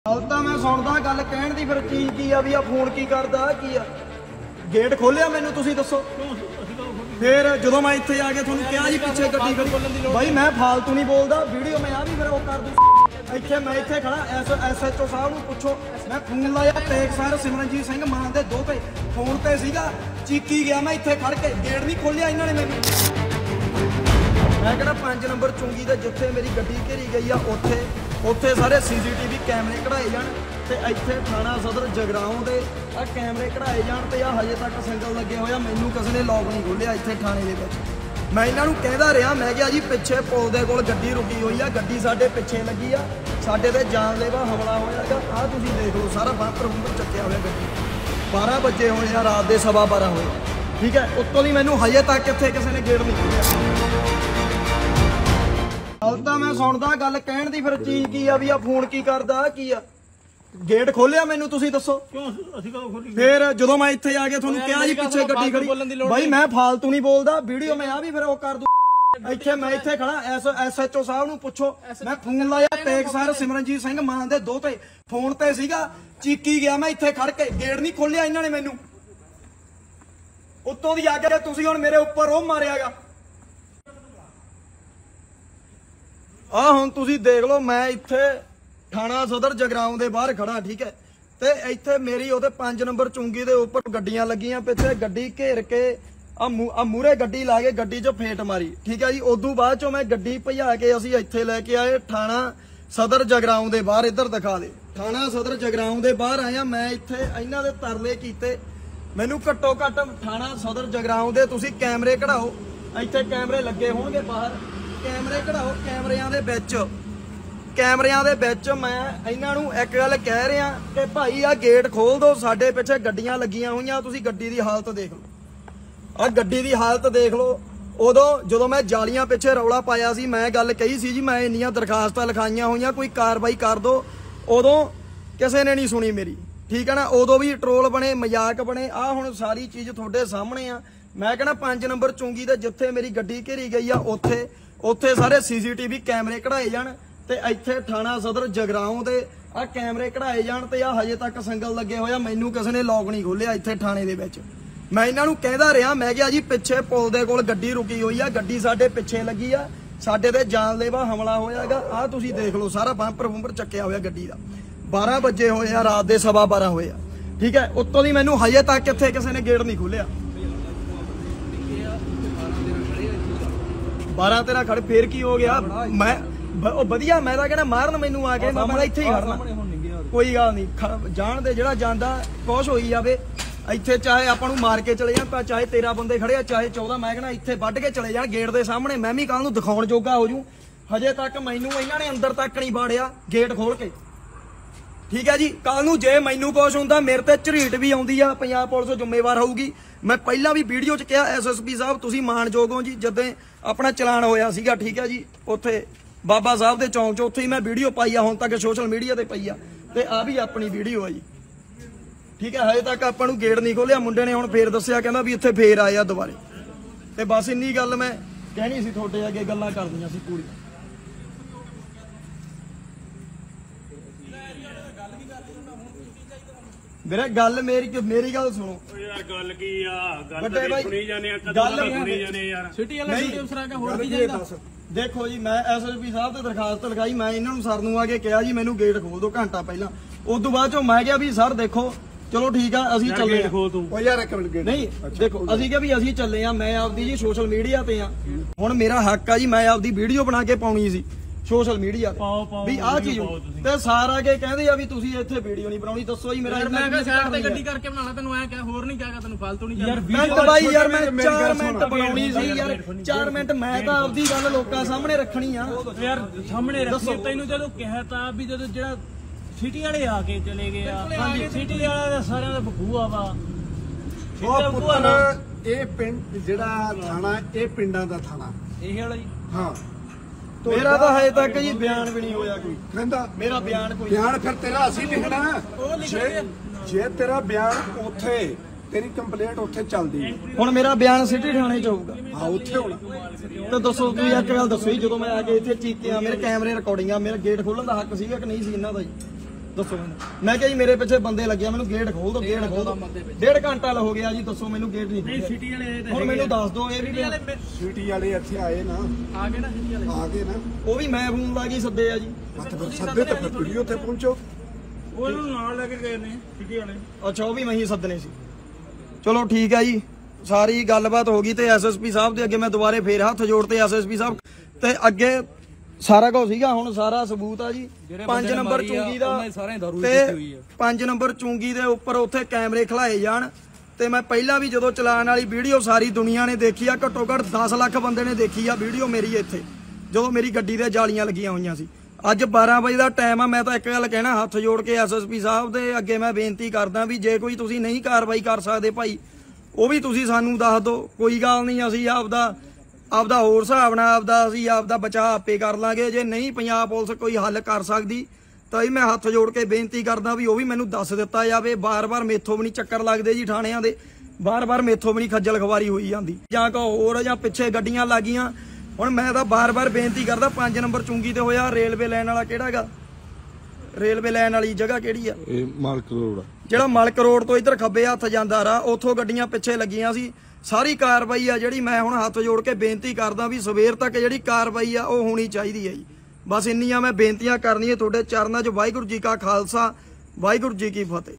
गल तो मैं सुनदा गल कहण दी फिर चीज की आ भी आ फोन की करदा की आ गेट खोलिया मैनू तुसीं दसो फिर जो मैं इत्थे आके तुहानूं कहा जी पिछे गड्डी खड़ी भाई मैं फालतू नहीं बोलदा वीडियो मैं आ भी फिर वो कर दूं इत्थे मैं इत्थे खड़ा SHO साहब नूं पुछो मैं फोन लाया टेक सर सिमरनजीत सिंह मान दे दो पे फोन ते सीगा चीकी गया मैं इत्थे खड़ के गेट नहीं खोलिया इन्हां ने मैनूं मैं कहना 5 नंबर चुंगी दे जिथे मेरी गड्डी घेरी गई आ उत्थे सारे CCTV कैमरे कढ़ाए जाण ते इत्थे थाना सदर जगराओं दे आ कैमरे कढ़ाए जाण ते आ हजे तक सिंगल लगे होया मैनू किसी ने लॉक नहीं खोलिया इत्थे थाने दे विच मैं इन्हां नूं कहदा रिहा मैं किहा जी पिछे पुल दे कोल गड्डी रुकी होई आ गड्डी साडे पिछे लगी आ साडे ते जानलेवा हमला होयागा आ तुसीं देख लो सारा बांपर बूंपर चक्किया होया गड्डी 12 बजे होए आ रात दे 12:15 होए ठीक है उत्तों दी मैनू हजे तक इत्थे किसी ने गेट नहीं खोलिया गल तो मैं सुनदा गल कहण दी फिर चीज की आ भी आ फोन की करदा की आ गेट खोलिया मैनू तुसीं दसो फिर जो मैं इत्थे आके तुहानूं कहा जी पिछे गड्डी खड़ी भाई मैं फालतू नहीं बोलदा वीडियो मैं आ भी फिर वो कर दूं इत्थे मैं इत्थे खड़ा SHO साहब नूं पुछो मैं फोन लाया टेक सर सिमरनजीत सिंह मान दे दो ते फोन ते सीगा चीकी गया मैं इत्थे खड़ के गेट नहीं खोलिया इन्हां ने मैनू उत्तों दी आके तुसीं हुण मेरे उपर रोह मारियागा आ हुण तुसीं देख लो मैं इत्थे थाना सदर जगराओं दे बाहर खड़ा ठीक है ते इत्थे मेरी ओहदे 5 नंबर चुंगी दे उपर गड्डियां लगियां पिछे गड्डी घेर के आ मूहरे गड्डी ला के गड्डी चो फेट मारी ठीक है जी उदों बाद चो मैं गड्डी भजा के असीं इत्थे लैके आए थाना सदर जगराओं दे बाहर इधर दिखा दे थाना सदर जगराओं दे बाहर आया मैं इत्थे इन्हां दे तरले कीते मैनू घट्टो घट्ट थाना सदर जगराओं दे तुसीं कैमरे कढाओ इत्थे कैमरे लगे होणगे बाहर कैमरे कढाओ कैमरिਆਂ ਦੇ ਵਿੱਚ मैं ਇਹਨਾਂ ਨੂੰ ਇੱਕ ਗੱਲ ਕਹਿ ਰਿਹਾ ਕਿ ਭਾਈ ਆ ਗੇਟ ਖੋਲ ਦਿਓ ਸਾਡੇ ਪਿੱਛੇ ਗੱਡੀਆਂ ਲੱਗੀਆਂ ਹੋਈਆਂ ਤੁਸੀਂ ਗੱਡੀ ਦੀ ਹਾਲਤ ਦੇਖ ਲਓ ਆ ਗੱਡੀ ਦੀ ਹਾਲਤ ਦੇਖ ਲਓ ਉਦੋਂ ਜਦੋਂ ਮੈਂ ਜਾਲੀਆਂ ਪਿੱਛੇ ਰੌਲਾ ਪਾਇਆ ਸੀ ਮੈਂ ਗੱਲ ਕਹੀ ਸੀ ਜੀ ਮੈਂ ਇੰਨੀਆਂ ਦਰਖਾਸਤਾਂ ਲਿਖਾਈਆਂ ਹੋਈਆਂ ਕੋਈ ਕਾਰਵਾਈ ਕਰ ਦਿਓ ਉਦੋਂ ਕਿਸੇ ਨੇ ਨਹੀਂ ਸੁਣੀ ਮੇਰੀ ਠੀਕ ਹੈ ਨਾ ਉਦੋਂ ਵੀ ਟਰੋਲ ਬਣੇ ਮਜ਼ਾਕ ਬਣੇ ਆ ਹੁਣ ਸਾਰੀ ਚੀਜ਼ ਤੁਹਾਡੇ ਸਾਹਮਣੇ ਆ ਮੈਂ ਕਹਿੰਦਾ 5 ਨੰਬਰ ਚੁੰਗੀ ਤੇ ਜਿੱਥੇ ਮੇਰੀ ਗੱਡੀ ਘੇਰੀ ਗਈ ਆ ਉੱਥੇ ਸਾਰੇ CCTV कैमरे कढ़ाए जाण ते इत्थे थाना सदर जगराओं दे आ कैमरे कढ़ाए जाण ते आ हजे तक संगल लगे होया मैनू किसी ने लॉक नहीं खोलिया इत्थे थाने दे विच मैं इन्हां नूं कहदा रिहा मैं किहा जी पिछे पुल दे कोल गड्डी रुकी होई आ गड्डी साडे पिछे लगी आ साडे ते जानलेवा हमला होयागा आ तुसीं देख लो सारा बांपर बूंपर चक्किया होया गड्डी दा 12 बजे होए आ रात दे 12:15 होए आ ठीक है उत्तों दी मैनू हजे तक इत्थे किसी ने गेट नहीं खोलिया 12-13 खड़ फिर की हो गया मैं वधिया मैं तो कहना मारन मैनू आ के मैं इत्थे ही खड़ना कोई गल नहीं जान दे जिहड़ा जांदा कुछ होई जावे इत्थे चाहे आपां नूं मार के चले जाण चाहे 13 बंदे खड़े आ चाहे 14 मैं कहना इत्थे वढ के चले जाण गेट दे सामने मैं भी कल नूं दिखाउण जोगा हो जूं हजे तक मैनू इन्हां ने अंदर तक नहीं वाड़िया गेट खोल के ठीक है जी कल नूं जे मैनू कुछ हुंदा मेरे ते झरीट भी आउंदी आ पंजाब पुलिस जिम्मेवार होऊगी मैं पहला भी वीडियो च कहा SSP साहब तुसीं माणयोग हो जी जदे अपना चलान होया सीगा ठीक है जी उत्थे बाबा साहब दे चौंक च उत्थे ही मैं वीडियो पाई आ हुण तक सोशल मीडिया ते पई आ ते आ भी अपनी वीडियो है जी ठीक है हजे तक आपां नूं गेट नहीं खोलिया मुंडे ने हुण फेर दस्सिया कहंदा भी इत्थे फेर आए आ दुबारे ते बस इन्नी गल मैं कहनी सी तुहाडे अगे गल्लां करदियां सी पूरी मेरा गल मेरी गल सुनो यार गल की आ गल ते सुनी जाने गल सुनी जाने यार सिटी वाला सिटी अफसर का होर की जांदा देखो जी मैं SSP साहब ते दरखास्त लिखाई मैं इन्हां नूं सर नूं आके कहा जी मैनू गेट खोल दो घंटा पहला उस तो बाद चो मैं कहा भी सर देखो चलो ठीक है असीं चले ओ यार एक मिनट नहीं देखो असीं कहा भी असीं चले आ मैं आपदी जी सोशल मीडिया ते आ हुण मेरा हक आ जी मैं आपदी वीडियो बना के पाउणी सी सोशल मीडिया भी आ चीज ते सारा के कहंदे आ भी तुसीं इत्थे वीडियो नहीं बनाउणी दसो जी मेरा मैं कहा साइड ते गड्डी करके बनाना तैनूं ऐ कह होर नहीं कहेगा तैनूं फालतू नहीं यार वीडियो भाई यार मैं 4 मिनट बनाउणी सी यार 4 मिनट मैं तां आपदी गल लोकां सामने रखणी आ यार सामने रखी तैनूं जदों कहता भी जदों जेड़ा सिटी वाले आके चले गए आ हां सिटी वाला दा सारिਆਂ ਦਾ ਬਖੂਆ ਵਾ ਉਹ ਪੁੱਤਰ ਇਹ ਪਿੰਡ ਜਿਹੜਾ ਥਾਣਾ ਇਹ ਪਿੰਡਾਂ ਦਾ ਥਾਣਾ ਇਹ ਵਾਲਾ ਜੀ ਹਾਂ मेरा तो हजे तक जी बयान भी नहीं होया कोई कहंदा मेरा बयान कोई बयान फिर तेरा ਅਸੀਂ ਲਿਖਣਾ ਜੇ ਤੇਰਾ ਬਿਆਨ ਉੱਥੇ ਤੇਰੀ ਕੰਪਲੇਂਟ ਉੱਥੇ ਚੱਲਦੀ ਹੁਣ ਮੇਰਾ ਬਿਆਨ ਸਿਟੀ ਥਾਣੇ ਚ ਹੋਊਗਾ ਹਾਂ ਉੱਥੇ ਹੋਣਾ ਤੇ ਦੱਸੋ ਤੁਸੀਂ ਇੱਕ ਗੱਲ ਦੱਸੋ ਜੀ ਜਦੋਂ ਮੈਂ ਆ ਕੇ ਇੱਥੇ ਚੀਕਿਆ ਮੇਰੇ ਕੈਮਰੇ ਰਿਕਾਰਡਿੰਗਾਂ ਮੇਰਾ ਗੇਟ ਖੋਲਣ ਦਾ ਹੱਕ ਸੀਗਾ ਕਿ ਨਹੀਂ ਸੀ ਇਹਨਾਂ ਦਾ ਜੀ ਦੱਸੋ ਮੈਨੂੰ। ਮੈਂ ਕਿਹਾ ਜੀ ਮੇਰੇ ਪਿੱਛੇ ਬੰਦੇ ਲੱਗੇ ਆ, ਮੈਨੂੰ ਗੇਟ ਖੋਲ ਦਿਓ, ਗੇਟ ਖੋਲ ਦਿਓ। 1.5 ਘੰਟਾ ਹੋ ਗਿਆ ਜੀ, ਦੱਸੋ ਮੈਨੂੰ ਗੇਟ ਨਹੀਂ ਨਹੀਂ ਸਿਟੀ ਵਾਲੇ ਹੁਣ ਮੈਨੂੰ ਦੱਸ ਦਿਓ। ਇਹ ਵੀ ਸਿਟੀ ਵਾਲੇ ਇੱਥੇ ਆਏ ਨਾ, ਆ ਗਏ ਨਾ ਸਿਟੀ ਵਾਲੇ, ਆ ਗਏ ਨਾ, ਉਹ ਵੀ ਮੈਂ ਫੋਨ ਲਾ ਕੇ ਸੱਦੇ ਆ ਜੀ। ਸੱਦੇ ਤੇ ਫਿਰ ਵੀਡੀਓ ਤੇ ਪਹੁੰਚੋ। ਉਹ ਇਹਨੂੰ ਨਾਲ ਲੈ ਕੇ ਗਏ ਨੇ ਸਿਟੀ ਵਾਲੇ। ਅੱਛਾ, ਉਹ ਵੀ ਮੈਂ ਹੀ ਸੱਦਣੇ ਸੀ। ਚਲੋ ਠੀਕ ਹੈ ਜੀ, ਸਾਰੀ ਗੱਲਬਾਤ ਹੋ ਗਈ ਤੇ ਐਸਐਸਪੀ ਸਾਹਿਬ ਦੇ ਅੱਗੇ ਮੈਂ ਦੁਬਾਰੇ ਫੇਰ ਹੱਥ ਜੋੜਤੇ। ਐਸਐਸਪੀ ਸਾਹਿਬ ਤੇ ਅੱਗੇ ਸਾਰਾ ਕੁਝ ਸੀਗਾ, ਹੁਣ ਸਾਰਾ ਸਬੂਤ ਆ ਜੀ। 5 ਨੰਬਰ ਚੁੰਗੀ ਦਾ ਤੇ 5 ਨੰਬਰ ਚੁੰਗੀ ਦੇ ਉੱਪਰ ਉੱਥੇ ਕੈਮਰੇ ਖਲਾਏ ਜਾਣ। ਤੇ ਮੈਂ ਪਹਿਲਾਂ ਵੀ ਜਦੋਂ ਚਲਾਨ ਵਾਲੀ ਵੀਡੀਓ ਸਾਰੀ ਦੁਨੀਆ ਨੇ ਦੇਖੀ ਆ, ਘੱਟੋ ਘੱਟ 10 ਲੱਖ ਬੰਦੇ ਨੇ ਦੇਖੀ ਆ ਵੀਡੀਓ ਮੇਰੀ ਇੱਥੇ, ਜਦੋਂ ਮੇਰੀ ਗੱਡੀ ਦੇ ਜਾਲੀਆਂ ਲੱਗੀਆਂ ਹੋਈਆਂ ਸੀ। ਅੱਜ 12 ਵਜੇ ਦਾ ਟਾਈਮ ਆ। ਮੈਂ ਤਾਂ ਇੱਕ ਗੱਲ ਕਹਿਣਾ, ਹੱਥ ਜੋੜ ਕੇ ਐਸਐਸਪੀ ਸਾਹਿਬ ਦੇ ਅੱਗੇ ਮੈਂ ਬੇਨਤੀ ਕਰਦਾ ਵੀ ਜੇ ਕੋਈ ਤੁਸੀਂ ਨਹੀਂ ਕਾਰਵਾਈ ਕਰ ਸਕਦੇ ਭਾਈ, ਉਹ ਵੀ ਤੁਸੀਂ ਸਾਨੂੰ ਦੱਸ ਦਿਓ। ਕੋਈ ਗੱਲ ਨਹੀਂ, ਅਸੀਂ ਆਪਦਾ ਹੋਰ ਹਿਸਾਬ ਨਾਲ ਅਸੀਂ ਆਪਦਾ ਬਚਾਅ ਆਪੇ ਕਰ ਲਾਂਗੇ। ਜੇ ਨਹੀਂ ਪੰਜਾਬ ਪੁਲਿਸ ਕੋਈ ਹੱਲ ਕਰ ਸਕਦੀ ਤਾਂ ਮੈਂ ਹੱਥ ਜੋੜ ਕੇ ਬੇਨਤੀ ਕਰਦਾ ਵੀ ਉਹ ਵੀ ਮੈਨੂੰ ਦੱਸ ਦਿੱਤਾ ਜਾਵੇ। ਬਾਰ-ਬਾਰ ਮੇਥੋਂ ਵੀ ਨਹੀਂ ਚੱਕਰ ਲੱਗਦੇ ਜੀ ਥਾਣਿਆਂ ਦੇ, ਬਾਰ-ਬਾਰ ਮੇਥੋਂ ਵੀ ਨਹੀਂ ਖੱਜਲ ਖਵਾਰੀ ਹੋਈ ਜਾਂਦੀ, ਜਾਂ ਕੋ ਹੋਰ ਜਾਂ ਪਿੱਛੇ ਗੱਡੀਆਂ ਲੱਗੀਆਂ। ਹੁਣ ਮੈਂ ਤਾਂ ਬਾਰ-ਬਾਰ ਬੇਨਤੀ ਕਰਦਾ, 5 ਨੰਬਰ ਚੁੰਗੀ ਤੇ ਹੋਇਆ। ਰੇਲਵੇ ਲਾਈਨ ਵਾਲਾ ਕਿਹੜਾ ਹੈਗਾ? ਰੇਲਵੇ ਲਾਈਨ ਵਾਲੀ ਜਗ੍ਹਾ ਕਿਹੜੀ ਆ? ਇਹ ਮਾਲਕ ਰੋਡ, ਜਿਹੜਾ ਮਲਕ ਰੋਡ ਤੋਂ ਇੱਧਰ ਖੱਬੇ ਹੱਥ ਜਾਂਦਾ ਰਾ, ਉੱਥੋਂ ਗੱਡੀਆਂ ਪਿੱਛੇ ਲੱਗੀਆਂ ਸੀ। ਸਾਰੀ ਕਾਰਵਾਈ ਆ ਜਿਹੜੀ ਮੈਂ ਹੁਣ ਹੱਥ ਜੋੜ ਕੇ ਬੇਨਤੀ ਕਰਦਾ ਵੀ ਸਵੇਰ ਤੱਕ ਜਿਹੜੀ ਕਾਰਵਾਈ ਆ ਉਹ ਹੋਣੀ ਚਾਹੀਦੀ ਹੈ ਜੀ। ਬਸ ਇੰਨੀਆਂ ਮੈਂ ਬੇਨਤੀਆਂ ਕਰਨੀਆਂ ਤੁਹਾਡੇ ਚਰਨਾਂ 'ਚ। ਵਾਹਿਗੁਰੂ ਜੀ ਕਾ ਖਾਲਸਾ, ਵਾਹਿਗੁਰੂ ਜੀ ਕੀ ਫਤਿਹ।